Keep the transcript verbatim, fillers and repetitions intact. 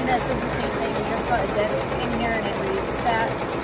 this is the same thing. You just put a disc in here and it reads that.